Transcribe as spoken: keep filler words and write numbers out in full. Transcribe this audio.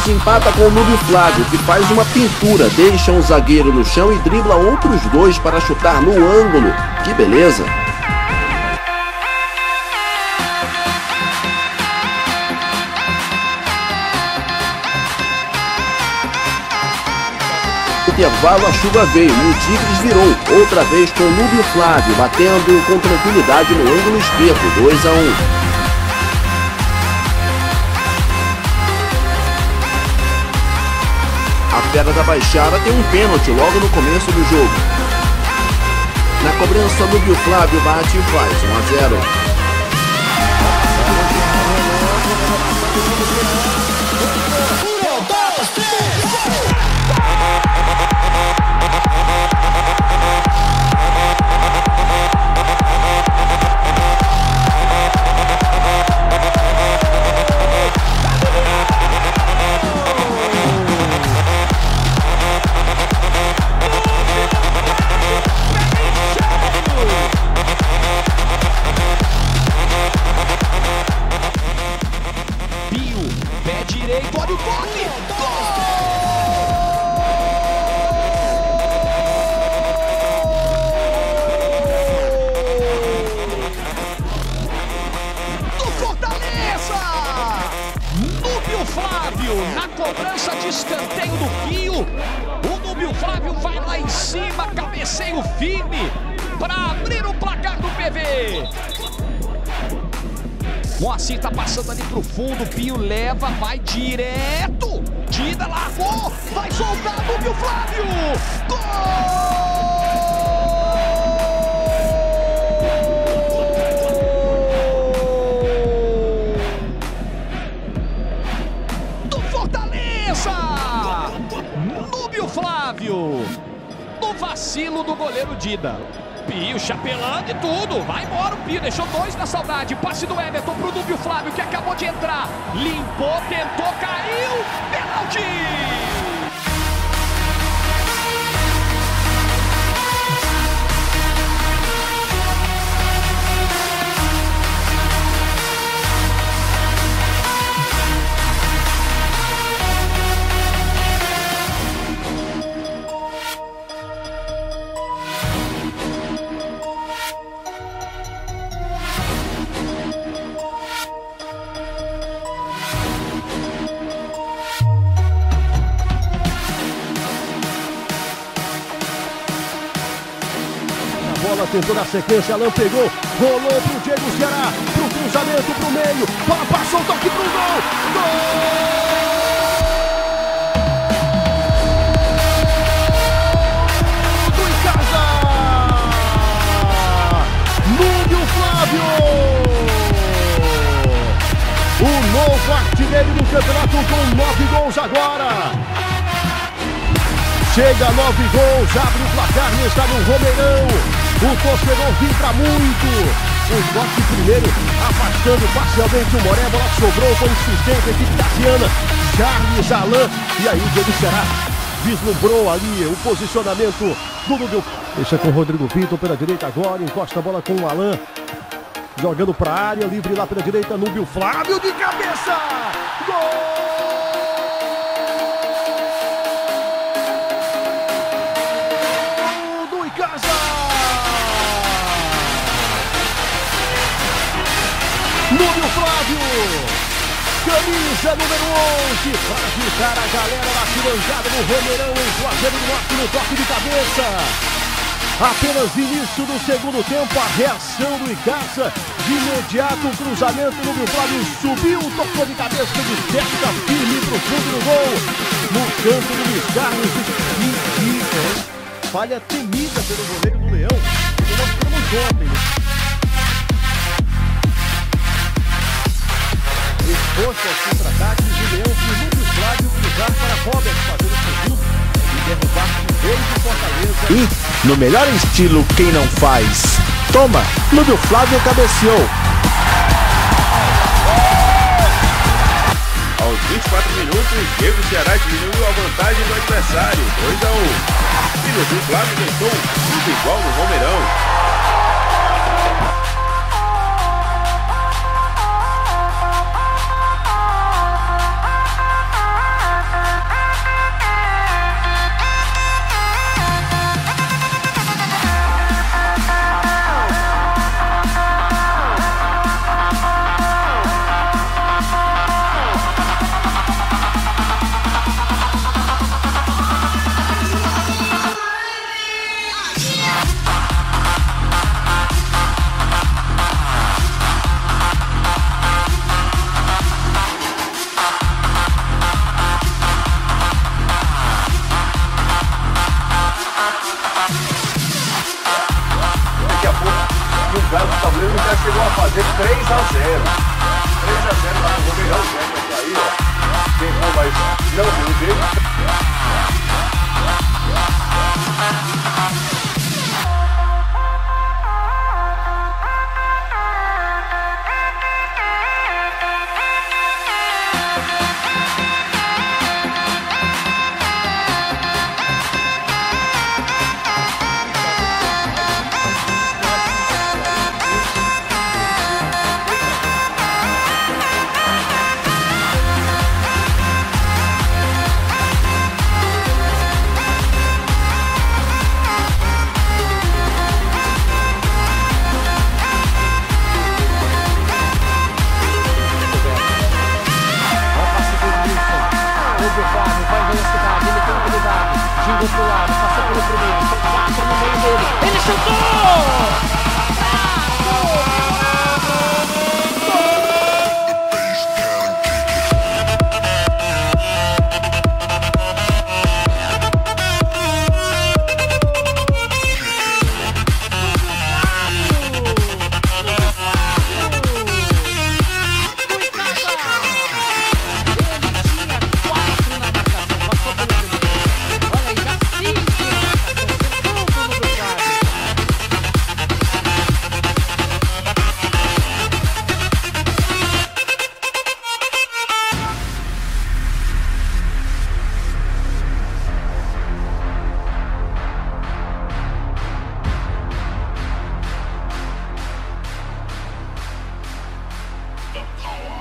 Borges empata com o Núbio Flávio, que faz uma pintura, deixa um zagueiro no chão e dribla outros dois para chutar no ângulo. Que beleza! No intervalo a chuva veio e o Tigres virou, outra vez com o Núbio Flávio, batendo com tranquilidade no ângulo esquerdo, dois a um. A Fera da Baixada tem um pênalti logo no começo do jogo. Na cobrança, Núbio Flávio bate e faz um a zero. Olha o toque! Gol! Do Fortaleza! Núbio Flávio na cobrança de escanteio do Pio. O Núbio Flávio vai lá em cima, cabeceio firme para abrir o placar do P V. Moacir tá passando ali pro fundo, Pio leva, vai direto. Dida largou, vai soltar Núbio Flávio. Gol! Do Fortaleza! Núbio Flávio. No vacilo do goleiro Dida. Pio chapelando e tudo, vai embora o Pio, deixou dois na saudade, passe do Everton pro Núbio Flávio que acabou de entrar, limpou, tentou, caiu, pênalti! Bola tentou na sequência, Alan pegou, rolou pro Diego Ceará, pro cruzamento, pro meio, bola passou, toque pro gol, gol! Do Icasa! Núbio Flávio! O novo artilheiro do campeonato com nove gols agora! Chega a nove gols, abre o placar no estádio Romeirão. O torcedor vibra muito. O toque primeiro, afastando parcialmente o Moré. A bola sobrou com insistência, a equipe Tassiana. Charles, Alan. E aí o Diego Ceará vislumbrou ali o posicionamento do Núbio. Deixa com o Rodrigo Vitor pela direita agora. Encosta a bola com o Alan. Jogando para a área, livre lá pela direita. Núbio Flávio de cabeça. Gol! Núbio Flávio, camisa número onze, para agitar a galera da arquibancada no Romeirão, em Juazeiro do Norte, no toque de cabeça. Apenas início do segundo tempo, a reação do Icasa, de imediato o cruzamento, Núbio Flávio subiu, tocou de cabeça, de certa firme para o fundo do gol, no canto do Luiz Carlos, e, e é, falha temida pelo goleiro do Leão, que nós mostramos ontem, né? Exposto aos contra-ataques, o Leão e o Núbio Flávio cruzaram para Robert fazer o segundo e derrubar o gol do Fortaleza. E, no melhor estilo quem não faz, toma, Núbio Flávio cabeceou. Aos vinte e quatro minutos, Diego Ceará diminuiu a vantagem do adversário, dois a um. E Núbio Flávio tentou tudo igual no Romeirão. Carlos Tabuleiro já chegou a fazer três a zero. três a zero lá no Romeirão, né? Isso aí, ó. Tentou, mas não deu jeito. Do outro lado, passou pelo primeiro, são quatro no meio dele, ele chutou! The power